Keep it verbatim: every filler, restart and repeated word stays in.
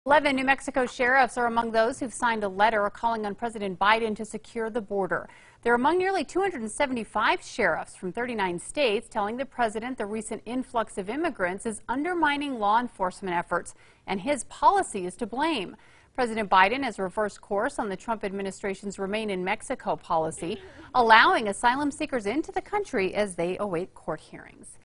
eleven New Mexico sheriffs are among those who've signed a letter calling on President Biden to secure the border. They're among nearly two hundred seventy-five sheriffs from thirty-nine states telling the president the recent influx of immigrants is undermining law enforcement efforts and his policy is to blame. President Biden has reversed course on the Trump administration's Remain in Mexico policy, allowing asylum seekers into the country as they await court hearings.